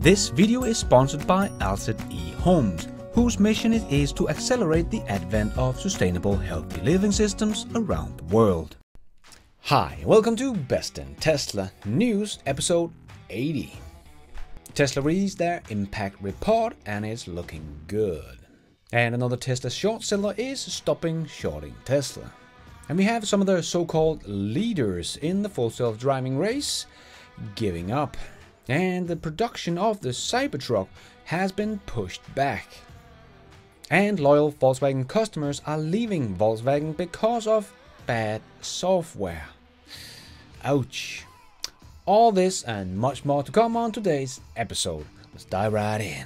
This video is sponsored by Alcid eHomes, whose mission it is to accelerate the advent of sustainable, healthy living systems around the world. Hi, welcome to Best in Tesla News, episode 80. Tesla released their impact report and it's looking good. And another Tesla short seller is stopping shorting Tesla. And we have some of the so-called leaders in the full self-driving race giving up. And the production of the Cybertruck has been pushed back. And loyal Volkswagen customers are leaving Volkswagen because of bad software. Ouch. All this and much more to come on today's episode. Let's dive right in.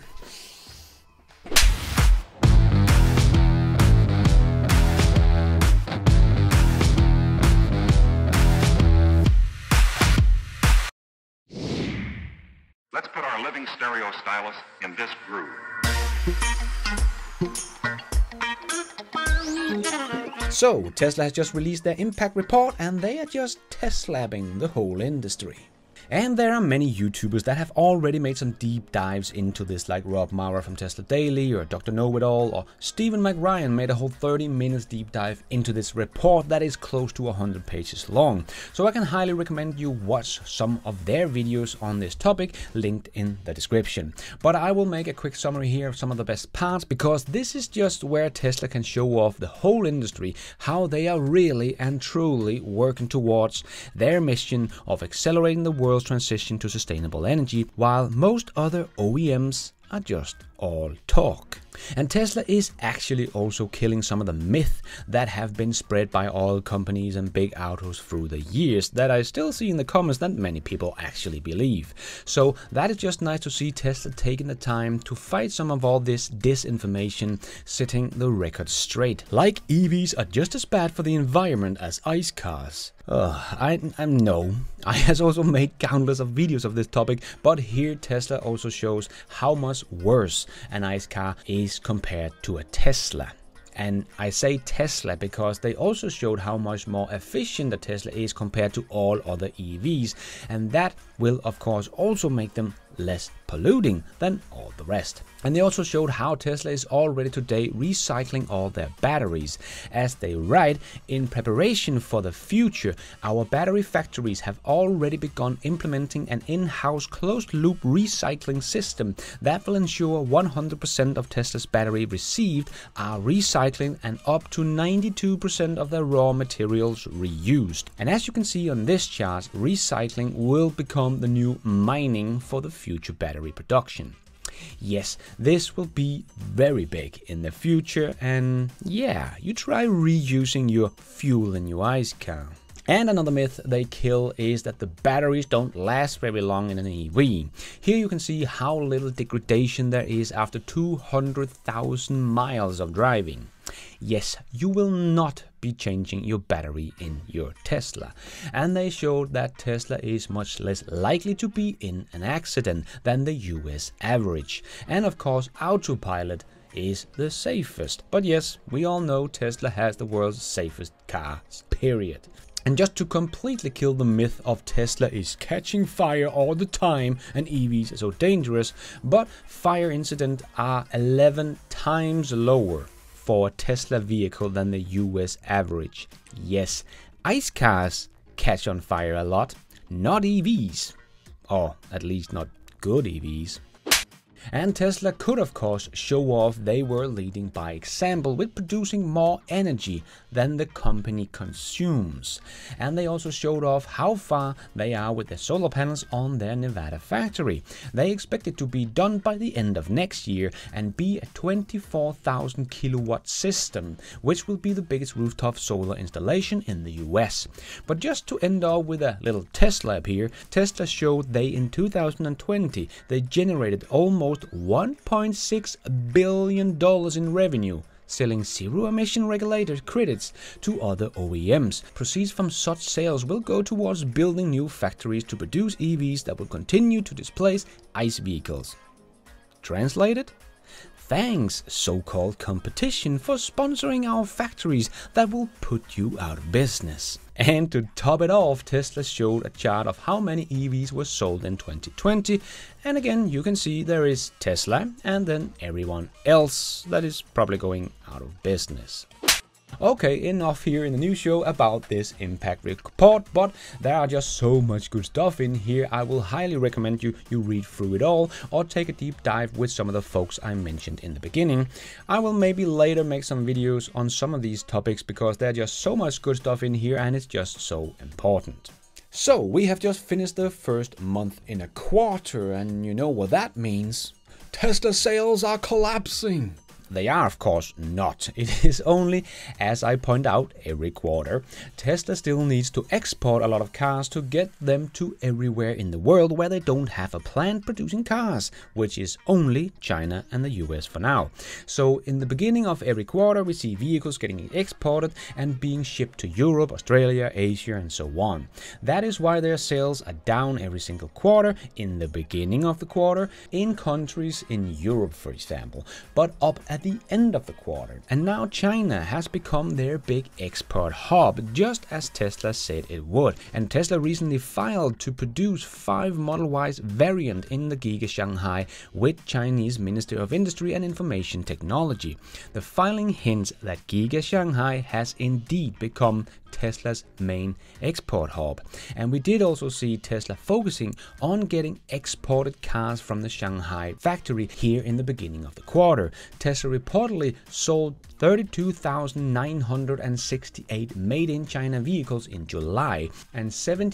Let's put our living stereo stylus in this groove. So, Tesla has just released their impact report and they are just test-labbing the whole industry. And there are many YouTubers that have already made some deep dives into this, like Rob Maurer from Tesla Daily, or Dr. Know-It-All, or Stephen McRyan made a whole 30 minutes deep dive into this report that is close to 100 pages long. So I can highly recommend you watch some of their videos on this topic, linked in the description. But I will make a quick summary here of some of the best parts, because this is just where Tesla can show off the whole industry how they are really and truly working towards their mission of accelerating the world's transition to sustainable energy, while most other OEMs are just all talk. And Tesla is actually also killing some of the myth that have been spread by oil companies and big autos through the years that I still see in the comments that many people actually believe. So that is just nice to see Tesla taking the time to fight some of all this disinformation, setting the record straight. Like EVs are just as bad for the environment as ICE cars. I know. I has also made countless of videos of this topic, but here Tesla also shows how much worse an ICE car is compared to a Tesla. And I say Tesla because they also showed how much more efficient the Tesla is compared to all other EVs, and that will of course also make them less polluting than all the rest. And they also showed how Tesla is already today recycling all their batteries. As they write, in preparation for the future, our battery factories have already begun implementing an in-house closed-loop recycling system that will ensure 100% of Tesla's battery received are recycling and up to 92% of their raw materials reused. And as you can see on this chart, recycling will become the new mining for the future battery production. Yes, this will be very big in the future, and yeah, you try reusing your fuel in your ICE car. And another myth they kill is that the batteries don't last very long in an EV. Here you can see how little degradation there is after 200,000 miles of driving. Yes, you will not be changing your battery in your Tesla. And they showed that Tesla is much less likely to be in an accident than the US average. And of course, autopilot is the safest. But yes, we all know Tesla has the world's safest cars, period. And just to completely kill the myth of Tesla is catching fire all the time and EVs are so dangerous, but fire incidents are 11 times lower for a Tesla vehicle than the US average. Yes, ICE cars catch on fire a lot, not EVs. Or at least not good EVs. And Tesla could of course show off they were leading by example with producing more energy than the company consumes. And they also showed off how far they are with the solar panels on their Nevada factory. They expect it to be done by the end of next year and be a 24,000 kilowatt system, which will be the biggest rooftop solar installation in the US. But just to end off with a little Tesla up here, Tesla showed they in 2020 they generated almost $1.6 billion in revenue, selling zero-emission regulated credits to other OEMs. Proceeds from such sales will go towards building new factories to produce EVs that will continue to displace ICE vehicles. Translated? thanks, so-called competition, for sponsoring our factories that will put you out of business. And to top it off, Tesla showed a chart of how many EVs were sold in 2020. And again, you can see there is Tesla and then everyone else that is probably going out of business. Okay, enough here in the news show about this impact report, but there are just so much good stuff in here. I will highly recommend you read through it all or take a deep dive with some of the folks I mentioned in the beginning. I will maybe later make some videos on some of these topics because there's just so much good stuff in here and it's just so important. So we have just finished the first month in a quarter, and you know what that means. Tesla sales are collapsing. They are, of course, not. It is only, as I point out every quarter, Tesla still needs to export a lot of cars to get them to everywhere in the world where they don't have a plant producing cars, which is only China and the US for now. So in the beginning of every quarter we see vehicles getting exported and being shipped to Europe, Australia, Asia and so on. That is why their sales are down every single quarter in the beginning of the quarter in countries in Europe, for example, but up at the end of the quarter. And now China has become their big export hub, just as Tesla said it would. And Tesla recently filed to produce 5 Model Ys variant in the Giga Shanghai with Chinese Ministry of Industry and Information Technology. The filing hints that Giga Shanghai has indeed become Tesla's main export hub. And we did also see Tesla focusing on getting exported cars from the Shanghai factory here in the beginning of the quarter. Tesla reportedly sold 32,968 made-in-China vehicles in July, and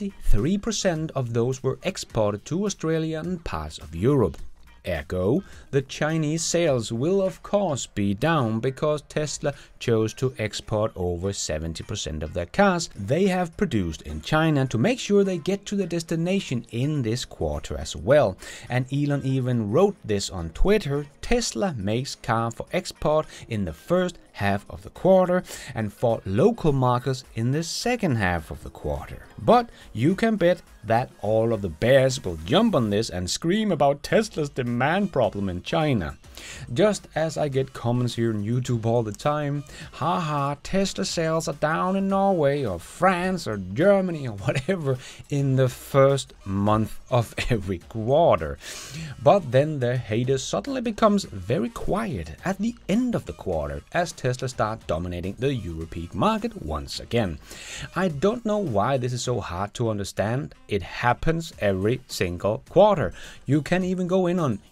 73% of those were exported to Australia and parts of Europe. Ergo, the Chinese sales will of course be down because Tesla chose to export over 70% of their cars they have produced in China to make sure they get to the destination in this quarter as well. And Elon even wrote this on Twitter: Tesla makes car for export in the first half of the quarter and for local markets in the second half of the quarter. But you can bet that all of the bears will jump on this and scream about Tesla's demand problem in China. Just as I get comments here on YouTube all the time, haha, Tesla sales are down in Norway or France or Germany or whatever in the first month of every quarter. But then their haters suddenly becomes very quiet at the end of the quarter as Tesla start dominating the European market once again. I don't know why this is so hard to understand. It happens every single quarter. You can even go in on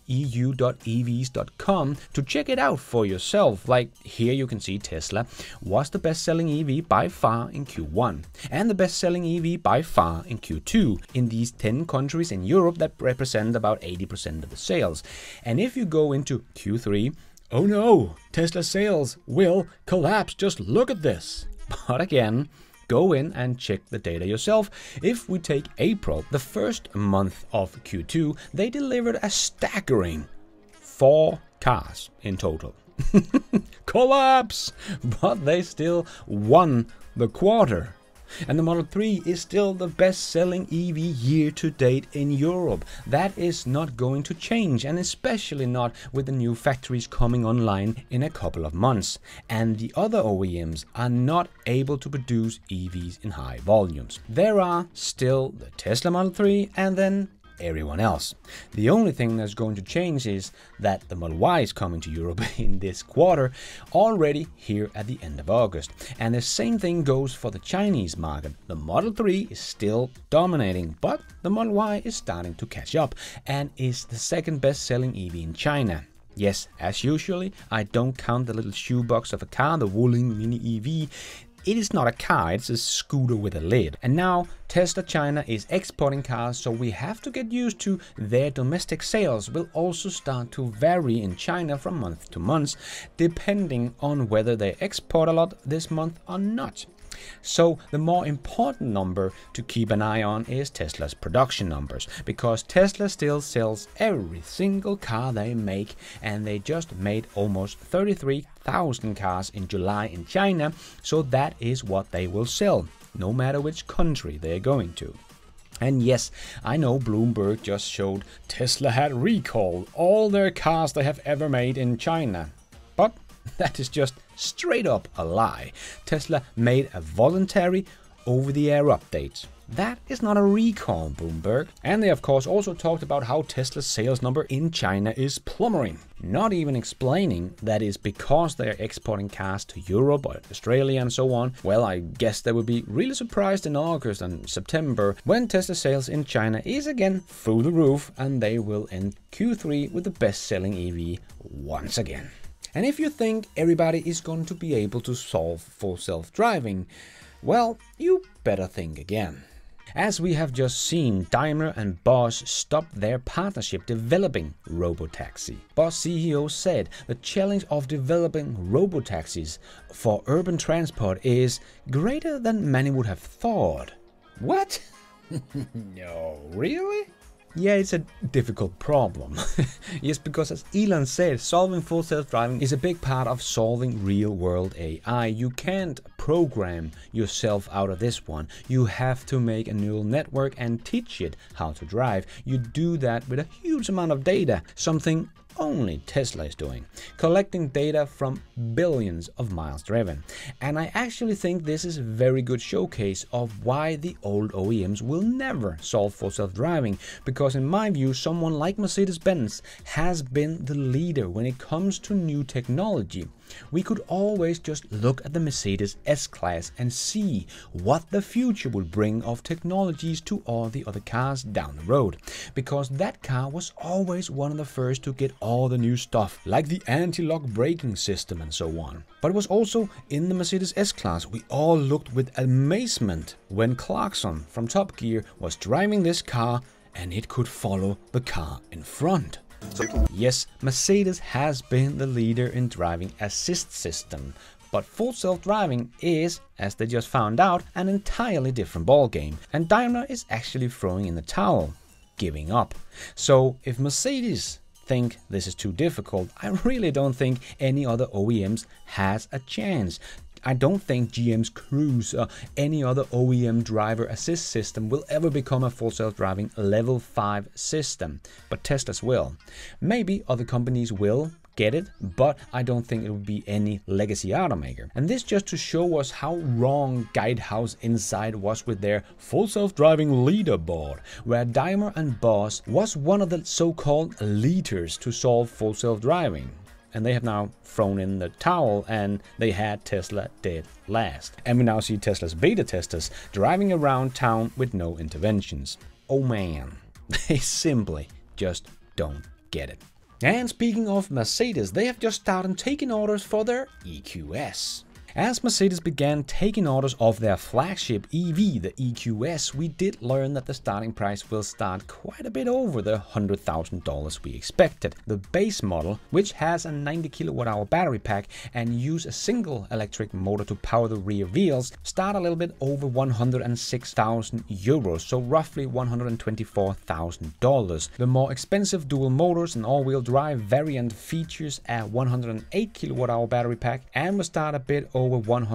eu.evs.com to check it out for yourself. Like here you can see Tesla was the best-selling EV by far in Q1 and the best-selling EV by far in Q2 in these 10 countries in Europe that represent about 80% of the sales. And if you go into Q3, oh no, Tesla sales will collapse, just look at this. But again, go in and check the data yourself. If we take April, the first month of Q2, they delivered a staggering 4 cars in total. Collapse! But they still won the quarter. And the Model 3 is still the best-selling EV year to date in Europe. That is not going to change, and especially not with the new factories coming online in a couple of months. And the other OEMs are not able to produce EVs in high volumes. There are still the Tesla Model 3 and then everyone else. The only thing that's going to change is that the Model Y is coming to Europe in this quarter, already here at the end of August. And the same thing goes for the Chinese market. The Model 3 is still dominating, but the Model Y is starting to catch up and is the second best-selling EV in China. Yes, as usually, I don't count the little shoebox of a car, the Wuling Mini EV. It is not a car, it's a scooter with a lid. And now Tesla China is exporting cars, so we have to get used to their domestic sales will also start to vary in China from month to month, depending on whether they export a lot this month or not. So the more important number to keep an eye on is Tesla's production numbers, because Tesla still sells every single car they make, and they just made almost 33,000 cars in July in China, so that is what they will sell, no matter which country they're going to. And yes, I know Bloomberg just showed Tesla had recalled all their cars they have ever made in China. But that is just straight up a lie. Tesla made a voluntary over-the-air update. That is not a recall, Bloomberg. And they of course also talked about how Tesla's sales number in China is plummeting. Not even explaining that is because they are exporting cars to Europe or Australia and so on. Well, I guess they will be really surprised in August and September when Tesla sales in China is again through the roof and they will end Q3 with the best-selling EV once again. And if you think everybody is going to be able to solve full self-driving, well, you better think again. As we have just seen, Daimler and Bosch stopped their partnership developing robotaxi. Bosch CEO said the challenge of developing robotaxis for urban transport is greater than many would have thought. What? No, really? Yeah, it's a difficult problem. Yes, because as Elon said, solving full self-driving is a big part of solving real-world AI. You can't program yourself out of this one. You have to make a neural network and teach it how to drive. You do that with a huge amount of data, something only Tesla is doing, collecting data from billions of miles driven. And I actually think this is a very good showcase of why the old OEMs will never solve full self-driving, because in my view, someone like Mercedes-Benz has been the leader when it comes to new technology. We could always just look at the Mercedes S-Class and see what the future would bring of technologies to all the other cars down the road. Because that car was always one of the first to get all the new stuff, like the anti-lock braking system and so on. But it was also in the Mercedes S-Class we all looked with amazement when Clarkson from Top Gear was driving this car and it could follow the car in front. Yes, Mercedes has been the leader in driving assist system, but full self-driving is, as they just found out, an entirely different ballgame, and Daimler is actually throwing in the towel, giving up. So if Mercedes think this is too difficult, I really don't think any other OEMs has a chance. I don't think GM's Cruise or any other OEM driver assist system will ever become a full self-driving level 5 system, but Tesla's will. Maybe other companies will get it, but I don't think it will be any legacy automaker. And this just to show us how wrong Guidehouse Insight was with their full self-driving leaderboard, where Daimler and Bosch was one of the so-called leaders to solve full self-driving. And they have now thrown in the towel and they had Tesla dead last. And we now see Tesla's beta testers driving around town with no interventions. Oh man, they simply just don't get it. And speaking of Mercedes, they have just started taking orders for their EQS. As Mercedes began taking orders of their flagship EV, the EQS, we did learn that the starting price will start quite a bit over the $100,000 we expected. The base model, which has a 90 kWh battery pack and use a single electric motor to power the rear wheels, start a little bit over 106,000 euros, so roughly $124,000. The more expensive dual motors and all-wheel drive variant features a 108 kWh battery pack and will start a bit over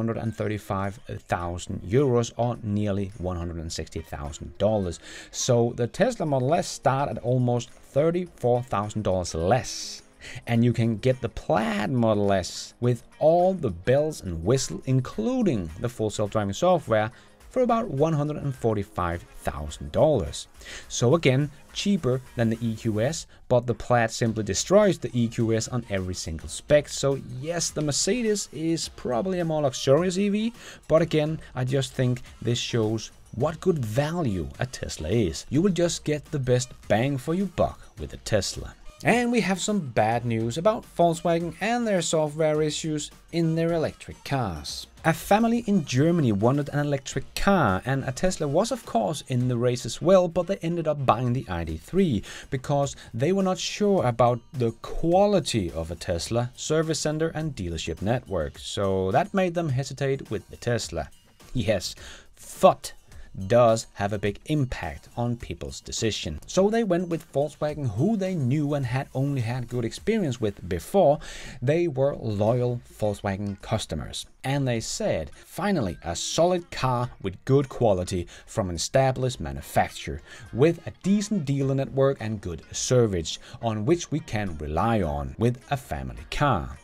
135,000 euros or nearly $160,000. So the Tesla Model S start at almost $34,000 less. And you can get the Plaid Model S with all the bells and whistles, including the full self-driving software, for about $145,000. So again, cheaper than the EQS, but the Plaid simply destroys the EQS on every single spec. So yes, the Mercedes is probably a more luxurious EV, but again, I just think this shows what good value a Tesla is. You will just get the best bang for your buck with a Tesla. And we have some bad news about Volkswagen and their software issues in their electric cars. A family in Germany wanted an electric car, and a Tesla was of course in the race as well, but they ended up buying the ID.3 because they were not sure about the quality of a Tesla service center and dealership network. So that made them hesitate with the Tesla. Yes, FUT. does have a big impact on people's decision. So they went with Volkswagen, who they knew and had only had good experience with before. They were loyal Volkswagen customers. And they said, finally, a solid car with good quality from an established manufacturer, with a decent dealer network and good service, on which we can rely on with a family car.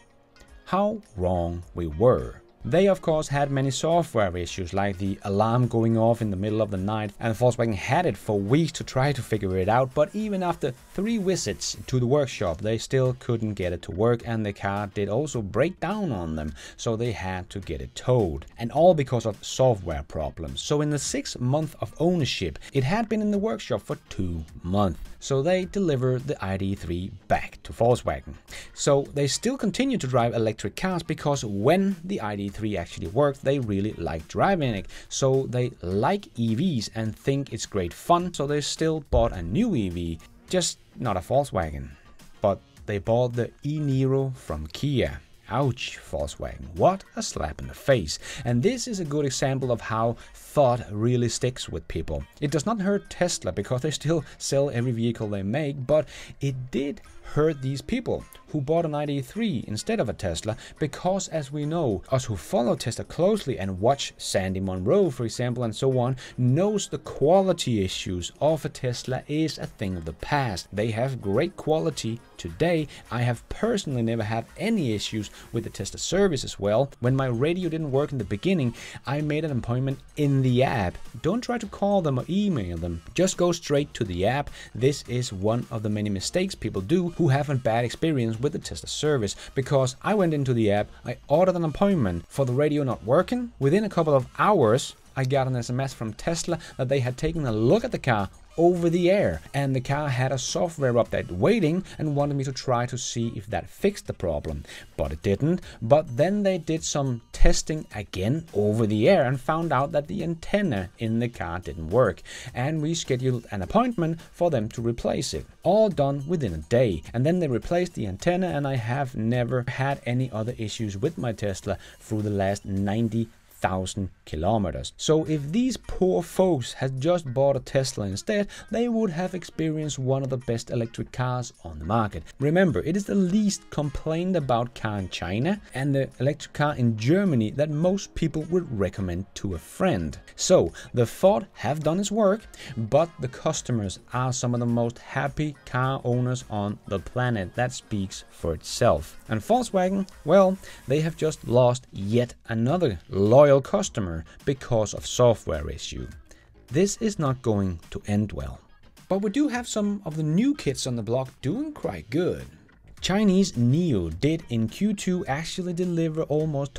How wrong we were. They of course had many software issues, like the alarm going off in the middle of the night, and Volkswagen had it for weeks to try to figure it out, but even after 3 visits to the workshop they still couldn't get it to work, and the car did also break down on them, so they had to get it towed. And all because of software problems. So in the 6th month of ownership it had been in the workshop for 2 months. So they delivered the ID.3 back to Volkswagen. So they still continue to drive electric cars, because when the ID.3 actually worked, they really liked driving it. So they like EVs and think it's great fun. So they still bought a new EV, just not a Volkswagen. But they bought the e-Niro from Kia. Ouch, Volkswagen, what a slap in the face. And this is a good example of how thought really sticks with people. It does not hurt Tesla, because they still sell every vehicle they make, but it did hurt these people who bought an ID.3 instead of a Tesla, because as we know, us who follow Tesla closely and watch Sandy Munro, for example, and so on, knows the quality issues of a Tesla is a thing of the past. They have great quality today. I have personally never had any issues with the Tesla service as well. When my radio didn't work in the beginning, I made an appointment in the app. Don't try to call them or email them. Just go straight to the app. This is one of the many mistakes people do who have a bad experience with the Tesla service, because I went into the app, I ordered an appointment for the radio not working. Within a couple of hours, I got an SMS from Tesla that they had taken a look at the car over the air, and the car had a software update waiting and wanted me to try to see if that fixed the problem, but it didn't. But then they did some testing again over the air and found out that the antenna in the car didn't work, and we scheduled an appointment for them to replace it. All done within a day, and then they replaced the antenna, and I have never had any other issues with my Tesla through the last 90,000 kilometers. So if these poor folks had just bought a Tesla instead, they would have experienced one of the best electric cars on the market. Remember, it is the least complained about car in China and the electric car in Germany that most people would recommend to a friend. So the thought have done its work, but the customers are some of the most happy car owners on the planet. That speaks for itself. And Volkswagen, well, they have just lost yet another loyal customer because of software issue. This is not going to end well. But we do have some of the new kids on the block doing quite good. Chinese Nio did in Q2 actually deliver almost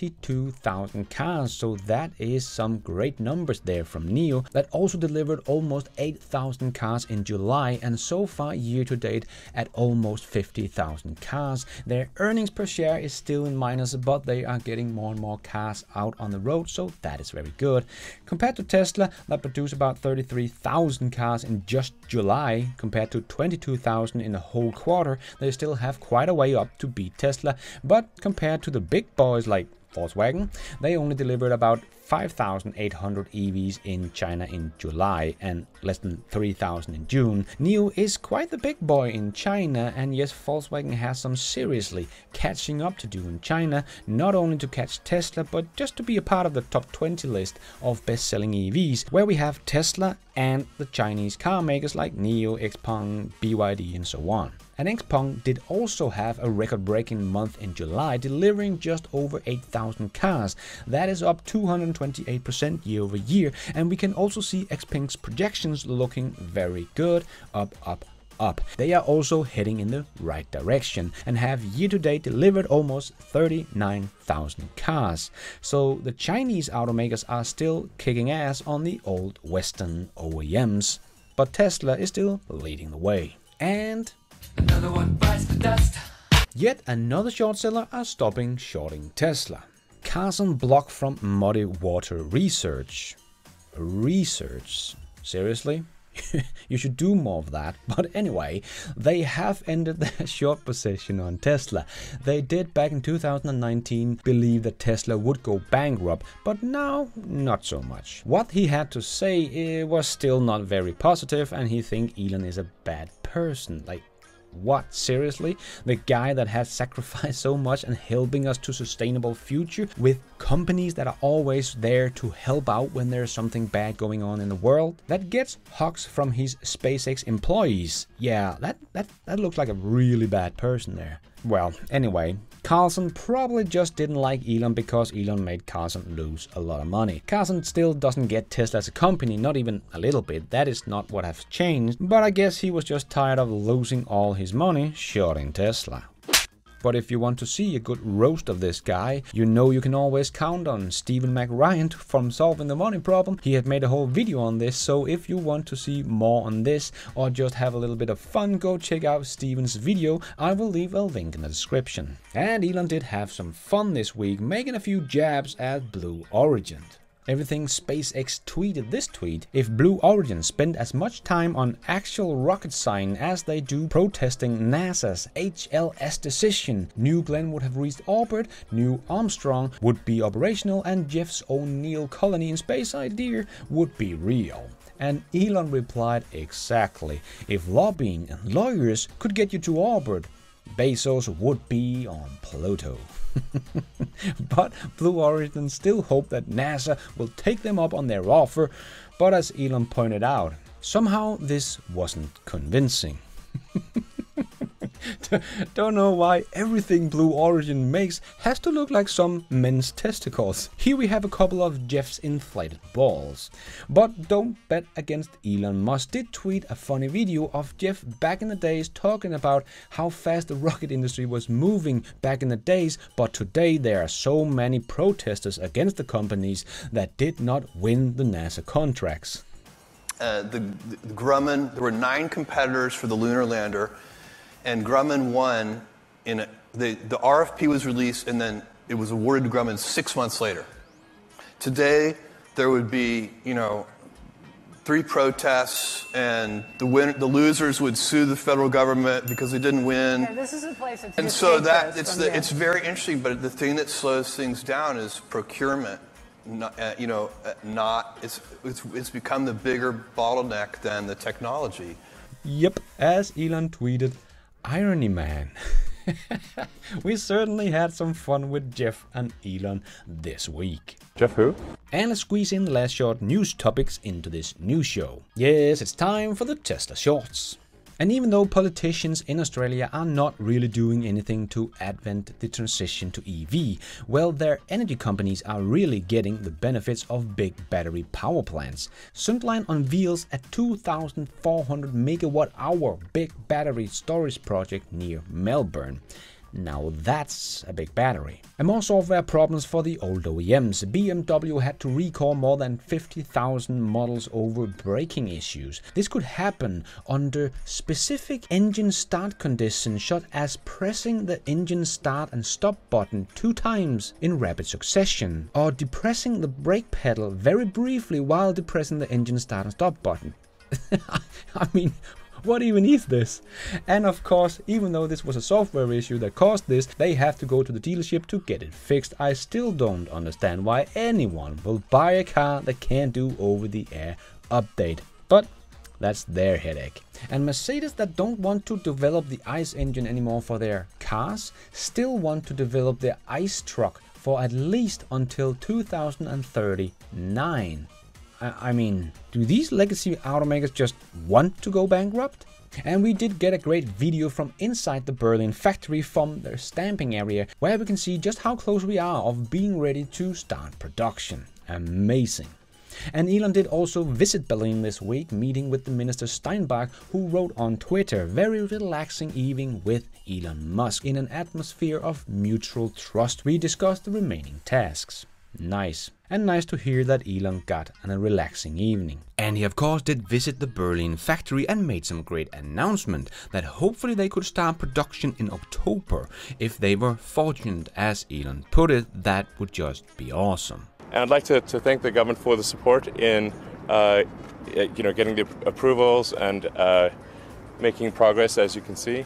22,000 cars, so that is some great numbers there from Nio. That also delivered almost 8,000 cars in July, and so far year to date at almost 50,000 cars. Their earnings per share is still in minus, but they are getting more and more cars out on the road, so that is very good. Compared to Tesla, that produced about 33,000 cars in just July, compared to 22,000 in the whole quarter, they still have quite a way up to beat Tesla, but compared to the big boys like Volkswagen, they only delivered about 5,800 EVs in China in July and less than 3,000 in June. Nio is quite the big boy in China, and yes, Volkswagen has some seriously catching up to do in China, not only to catch Tesla, but just to be a part of the top 20 list of best-selling EVs, where we have Tesla and the Chinese car makers like Nio, Xpeng, BYD and so on. And Xpeng did also have a record-breaking month in July, delivering just over 8,000 cars. That is up 228% year over year, and we can also see Xpeng's projections looking very good, up. They are also heading in the right direction and have year-to-date delivered almost 39,000 cars. So the Chinese automakers are still kicking ass on the old Western OEMs, but Tesla is still leading the way. And another one bites the dust. Yet another short seller are stopping shorting Tesla. Cars on block from Muddy Water Research. Seriously? You should do more of that. But anyway, they have ended their short position on Tesla. They did back in 2019 believe that Tesla would go bankrupt, but now not so much. What he had to say was still not very positive, and he thinks Elon is a bad person. Like, what? Seriously? The guy that has sacrificed so much and helping us to sustainable future with companies that are always there to help out when there's something bad going on in the world, that gets hugs from his SpaceX employees. Yeah, that looks like a really bad person there. Well, anyway, Carlson probably just didn't like Elon because Elon made Carlson lose a lot of money. Carlson still doesn't get Tesla as a company, not even a little bit. That is not what has changed, but I guess he was just tired of losing all his money shorting Tesla. But if you want to see a good roast of this guy, you know you can always count on Stephen McRyan from Solving the Money Problem. He had made a whole video on this, so if you want to see more on this or just have a little bit of fun, go check out Stephen's video. I will leave a link in the description. And Elon did have some fun this week, making a few jabs at Blue Origin. Everything SpaceX tweeted this tweet: if Blue Origin spent as much time on actual rocket science as they do protesting NASA's HLS decision, New Glenn would have reached orbit, New Armstrong would be operational, and Jeff's O'Neill colony in space idea would be real. And Elon replied, exactly. If lobbying and lawyers could get you to orbit, Bezos would be on Pluto. But Blue Origin still hope that NASA will take them up on their offer, but as Elon pointed out, somehow this wasn't convincing. Don't know why everything Blue Origin makes has to look like some men's testicles. Here we have a couple of Jeff's inflated balls. But don't bet against Elon. Musk did tweet a funny video of Jeff back in the days talking about how fast the rocket industry was moving back in the days, but today there are so many protesters against the companies that did not win the NASA contracts. The Grumman, there were 9 competitors for the lunar lander, and Grumman won. The RFP was released, and then it was awarded to Grumman 6 months later. Today, there would be, 3 protests, and the losers would sue the federal government because they didn't win. Yeah, this is a place that's and so that it's very interesting. But the thing that slows things down is procurement. It's become the bigger bottleneck than the technology. Yep, as Elon tweeted, irony man. We certainly had some fun with Jeff and Elon this week. Jeff who? And let's squeeze in the last short news topics into this news show. Yes, it's time for the Tesla Shorts. And even though politicians in Australia are not really doing anything to advance the transition to EV, well, their energy companies are really getting the benefits of big battery power plants. Suntline unveils a 2,400 megawatt-hour big battery storage project near Melbourne. Now that's a big battery. And more software problems for the old OEMs. BMW had to recall more than 50,000 models over braking issues. This could happen under specific engine start conditions, such as pressing the engine start and stop button 2 times in rapid succession, or depressing the brake pedal very briefly while depressing the engine start and stop button. I mean, what even is this? And of course, even though this was a software issue that caused this, they have to go to the dealership to get it fixed. I still don't understand why anyone will buy a car that can't do over-the-air update. But that's their headache. And Mercedes, that don't want to develop the ICE engine anymore for their cars, still want to develop their ICE truck for at least until 2039. I mean, do these legacy automakers just want to go bankrupt? And we did get a great video from inside the Berlin factory from their stamping area, where we can see just how close we are of being ready to start production. Amazing. And Elon did also visit Berlin this week, meeting with the Minister Steinbach, who wrote on Twitter, "Very relaxing evening with Elon Musk in an atmosphere of mutual trust. We discussed the remaining tasks." Nice. And nice to hear that Elon got a relaxing evening. And he of course did visit the Berlin factory and made some great announcement that hopefully they could start production in October. If they were fortunate, as Elon put it, that would just be awesome. And I'd like to thank the government for the support in getting the approvals and making progress, as you can see.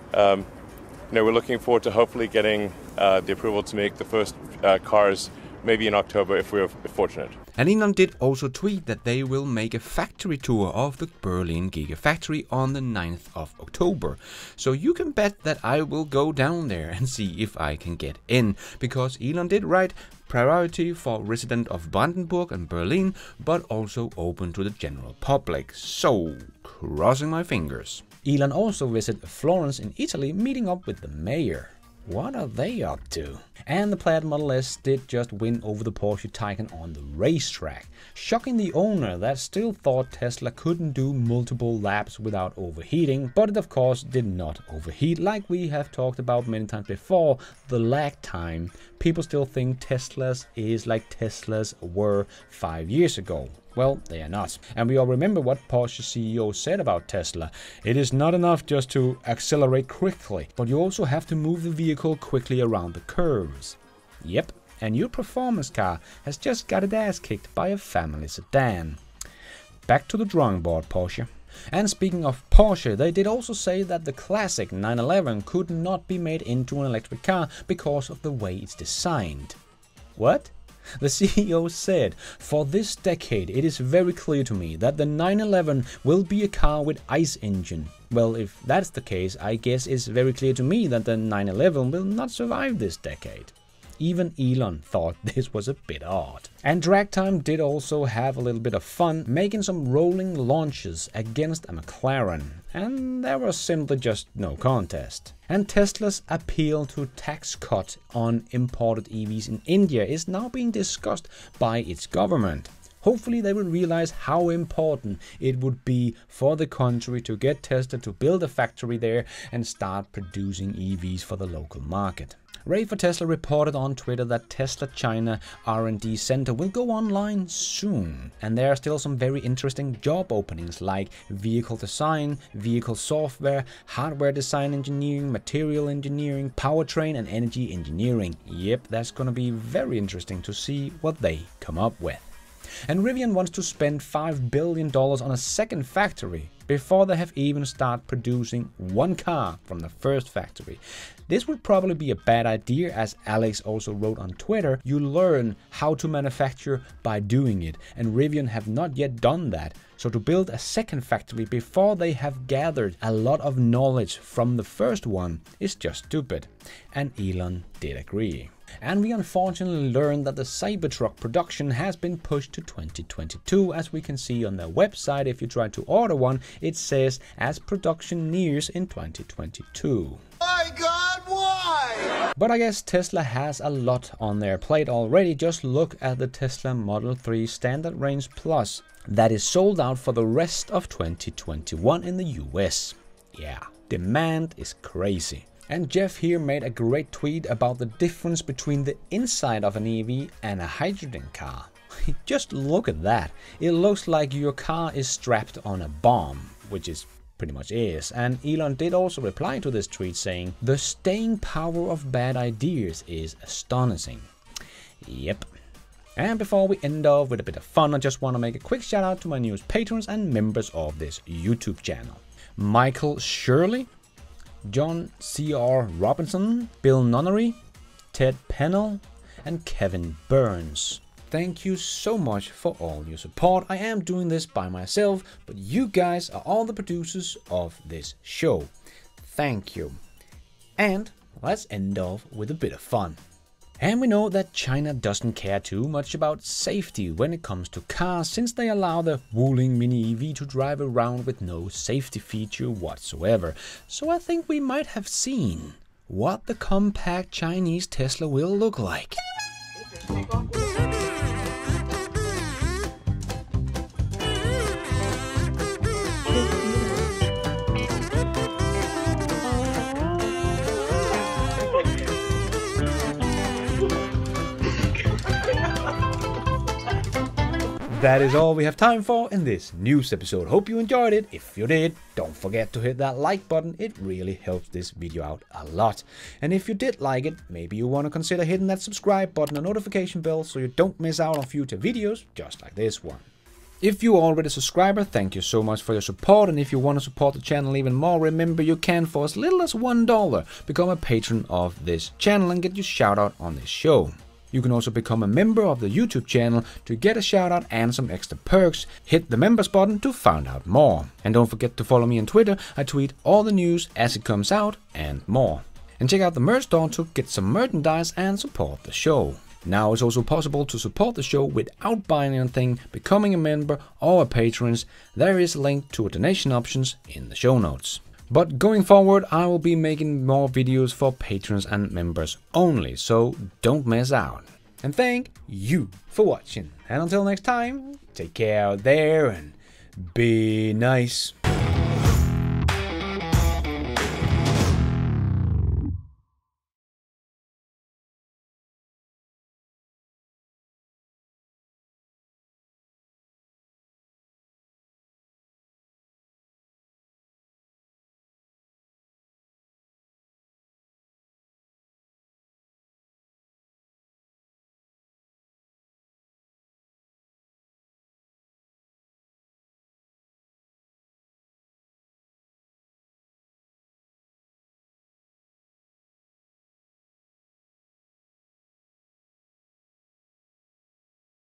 We're looking forward to hopefully getting the approval to make the first cars maybe in October if we're fortunate. And Elon did also tweet that they will make a factory tour of the Berlin Gigafactory on the 9th of October. So you can bet that I will go down there and see if I can get in, because Elon did write priority for resident of Brandenburg and Berlin, but also open to the general public. So, crossing my fingers. Elon also visited Florence in Italy, meeting up with the mayor. What are they up to? And the Plaid Model S did just win over the Porsche Taycan on the racetrack, shocking the owner that still thought Tesla couldn't do multiple laps without overheating, but it of course did not overheat, like we have talked about many times before, the lag time. People still think Teslas is like Teslas were 5 years ago. Well, they are not. And we all remember what Porsche CEO said about Tesla. It is not enough just to accelerate quickly, but you also have to move the vehicle quickly around the curves. Yep, a new performance car has just got its ass kicked by a family sedan. Back to the drawing board, Porsche. And speaking of Porsche, they did also say that the classic 911 could not be made into an electric car because of the way it's designed. What? The CEO said, "For this decade it is very clear to me that the 911 will be a car with ICE engine." Well, if that's the case, I guess it's very clear to me that the 911 will not survive this decade. Even Elon thought this was a bit odd. And Drag Time did also have a little bit of fun, making some rolling launches against a McLaren. And there was simply just no contest. And Tesla's appeal to tax cut on imported EVs in India is now being discussed by its government. Hopefully they will realize how important it would be for the country to get Tesla to build a factory there and start producing EVs for the local market. Ray for Tesla reported on Twitter that Tesla China R&D Center will go online soon, and there are still some very interesting job openings like vehicle design, vehicle software, hardware design engineering, material engineering, powertrain and energy engineering. Yep, that's gonna be very interesting to see what they come up with. And Rivian wants to spend $5 billion on a second factory before they have even started producing one car from the first factory. This would probably be a bad idea, as Alex also wrote on Twitter. You learn how to manufacture by doing it, and Rivian have not yet done that. So to build a second factory before they have gathered a lot of knowledge from the first one is just stupid. And Elon did agree. And we unfortunately learned that the Cybertruck production has been pushed to 2022, as we can see on their website. If you try to order one, it says as production nears in 2022. My God, why? But I guess Tesla has a lot on their plate already. Just look at the Tesla Model 3 Standard Range Plus that is sold out for the rest of 2021 in the US. Yeah, demand is crazy. And Jeff here made a great tweet about the difference between the inside of an EV and a hydrogen car. Just look at that. It looks like your car is strapped on a bomb, which is pretty much is. And Elon did also reply to this tweet saying, "The staying power of bad ideas is astonishing." Yep. And before we end off with a bit of fun, I just want to make a quick shout out to my newest patrons and members of this YouTube channel. Michael Shirley, John C.R. Robinson, Bill Nunnery, Ted Pennell, and Kevin Burns. Thank you so much for all your support. I am doing this by myself, but you guys are all the producers of this show. Thank you. And let's end off with a bit of fun. And we know that China doesn't care too much about safety when it comes to cars, since they allow the Wuling Mini EV to drive around with no safety feature whatsoever. So I think we might have seen what the compact Chinese Tesla will look like. That is all we have time for in this news episode. Hope you enjoyed it. If you did, don't forget to hit that like button. It really helps this video out a lot. And if you did like it, maybe you want to consider hitting that subscribe button and notification bell so you don't miss out on future videos just like this one. If you're already a subscriber, thank you so much for your support, and if you want to support the channel even more, remember you can, for as little as $1, become a patron of this channel and get your shout out on this show. You can also become a member of the YouTube channel to get a shout out and some extra perks. Hit the members button to find out more. And don't forget to follow me on Twitter. I tweet all the news as it comes out and more. And check out the merch store to get some merchandise and support the show. Now it's also possible to support the show without buying anything, becoming a member or a patron. There is a link to donation options in the show notes. But going forward, I will be making more videos for patrons and members only, so don't miss out. And thank you for watching. And until next time, take care out there and be nice.